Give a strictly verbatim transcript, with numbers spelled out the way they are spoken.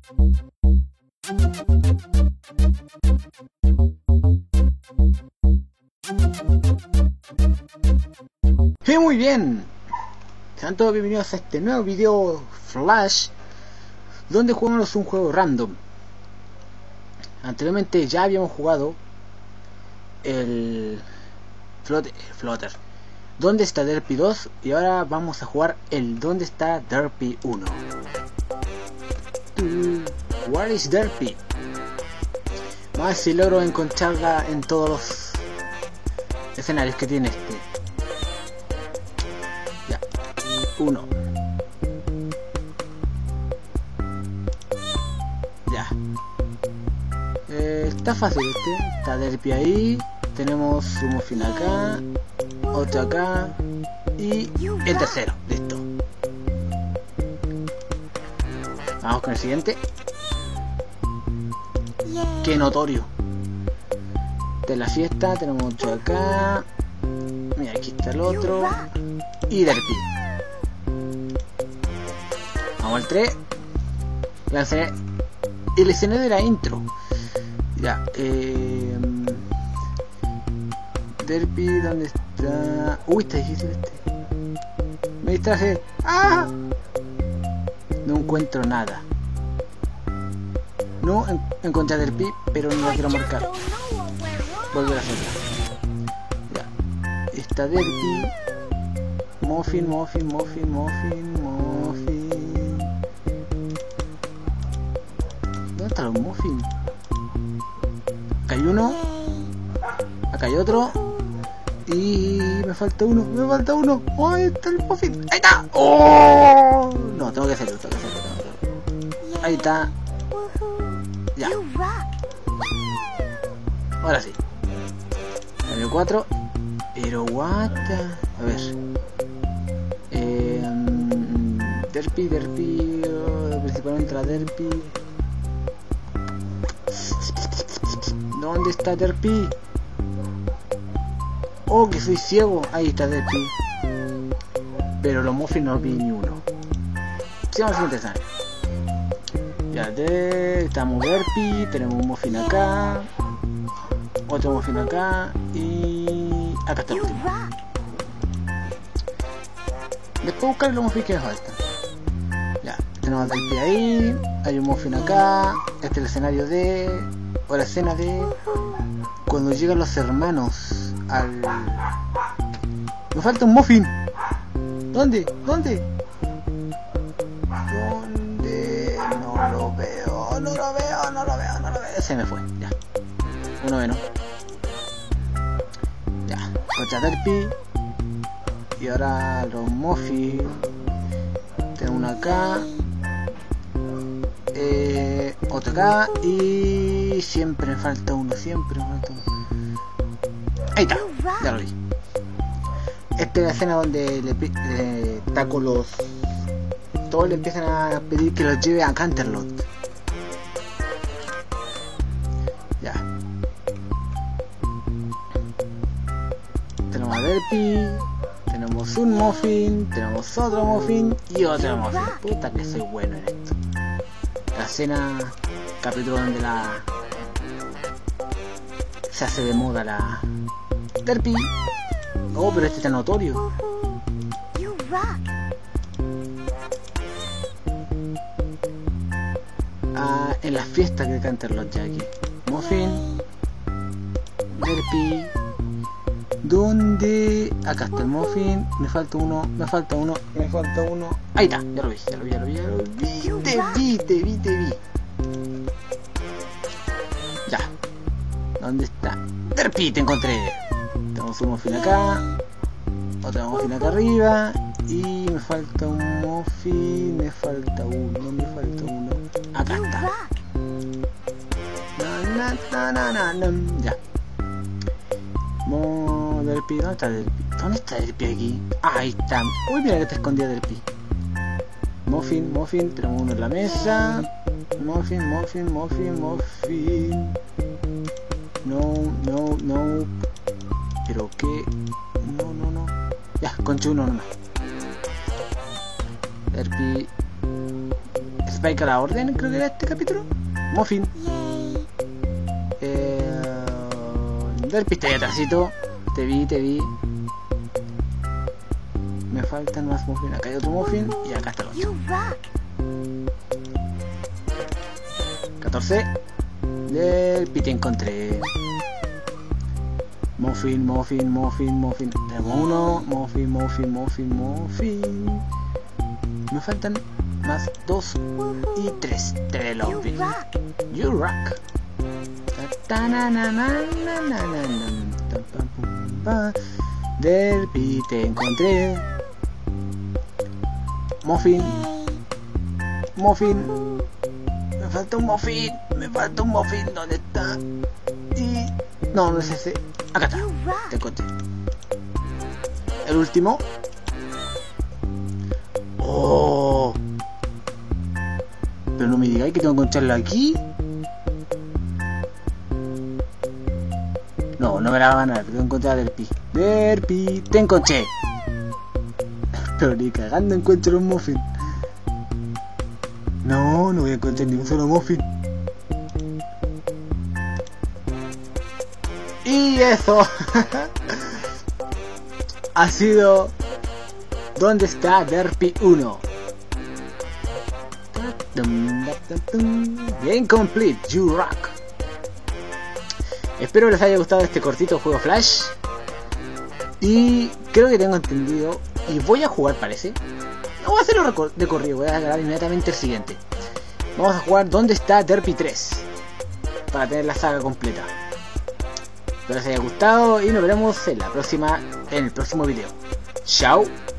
Y muy bien, sean todos bienvenidos a este nuevo video Flash, donde jugamos un juego random. Anteriormente ya habíamos jugado el Flutter, Flutter. ¿Dónde está Derpy dos? Y ahora vamos a jugar el ¿Dónde está Derpy uno? Where is Derpy? Vamos a ver si logro encontrarla en todos los escenarios que tiene este. Ya, uno. Ya. Eh, está fácil este. Está Derpy ahí. Tenemos un muffin acá. Otro acá. Y el tercero. Listo. Vamos con el siguiente. Qué notorio. De la fiesta tenemos otro acá. Mira, aquí está el otro. Y Derpy. Vamos al tres. El escenario de la intro. Ya, eh... Derpy, ¿dónde está? Uy, está difícil este. Me distraje. ¡Ah! No encuentro nada. No en encontré a Derpy, pero no la quiero marcar. Volver a hacerla. Ya. Está Derpy. Muffin, muffin, muffin, muffin, muffin. ¿Dónde están los muffins? Acá hay uno. Acá hay otro. Y me falta uno, me falta uno. ¡Oh, ahí está el muffin! ¡Ahí está! ¡Oh! No, tengo que hacerlo, tengo que hacerlo, tengo que hacerlo. Ahí está. Ya. Ahora sí. El cuatro. Pero what the... A ver. Eh, Derpy, Derpy. Oh, principalmente la Derpy. ¿Dónde está Derpy? Oh, que soy ciego. Ahí está Derpy. Pero los muffins no vi ni uno. Sigamos al siguiente escenario. Ya, de... estamos Derpy. Tenemos un muffin acá. Otro muffin acá. Y... acá está el último. Después buscar los muffins que me faltan. Ya, tenemos a Derpy ahí. Hay un muffin acá. Este es el escenario de... o la escena de... cuando llegan los hermanos al... Me falta un muffin. ¿Dónde? ¿Dónde? ¿Dónde? No lo veo, no lo veo, no lo veo, no lo veo. Se me fue, ya. Uno menos. Ya, contra Derpy. Y ahora los muffins. Tengo uno acá. Eh, otro acá. Y siempre me falta uno, siempre me falta uno. Ahí está, ya lo vi. Esta es la escena donde le, le está con los... todos le empiezan a pedir que los lleve a Canterlot. Ya. Tenemos a Derpy. Tenemos un muffin. Tenemos otro muffin. Y otro muffin. Puta que soy bueno en esto. La escena... capítulo donde la... se hace de moda la... Derpy. Oh, pero este está notorio. Ah, en las fiestas que cantan los Jackie. Muffin. Derpy. ¿Dónde? Acá está el muffin. Me falta uno, me falta uno, me falta uno. Ahí está, ya lo vi, ya lo vi, ya lo vi, ya lo vi. Te vi, te vi, te vi. Ya. ¿Dónde está? Derpy, te encontré. Tenemos un muffin acá. Otro muffin acá arriba. Y me falta un muffin. Me falta uno, me falta uno. Acá está. Na, na, na, na, na. Ya. Mo, Derpy, ¿dónde está Derpy? ¿Dónde está Derpy aquí? Ah, ahí está. Uy, mira que está escondida Derpy. Muffin, muffin, tenemos uno en la mesa. Muffin, muffin, muffin, muffin. No, no, no. Pero que... no, no, no. Ya, concha uno nomás. Derpy. Ese Spike a la orden, creo que era este capítulo. Muffin. Eh, Derpy está ahí atrásito. Te vi, te vi. Me faltan más muffin. Acá hay otro muffin y acá está el otro. catorce. Derpy te encontré. Muffin, muffin, muffin, muffin. Tenemos uno. Muffin, muffin, muffin, muffin. Me faltan más dos y tres. Te lo vi. You rock. Derpy te encontré. Muffin. Muffin. Me falta un muffin. Me falta un muffin. ¿Dónde está? Y... no, no es ese. Acá está. Te encontré. El último. Oh. Pero no me digáis que tengo que encontrarlo aquí. No, no me la va a ganar. Tengo que encontrar a Derpy. Derpy, te encontré. Pero ni cagando encuentro un muffin. No, no voy a encontrar ni un solo muffin. Y eso ha sido ¿dónde está Derpy uno? Game complete, you rock. Espero les haya gustado este cortito juego Flash. Y creo que tengo entendido. Y voy a jugar, parece. No voy a hacerlo de corrido, voy a agarrar inmediatamente el siguiente. Vamos a jugar ¿dónde está Derpy tres? Para tener la saga completa. Espero les haya gustado y nos veremos en la próxima, en el próximo video. Chao.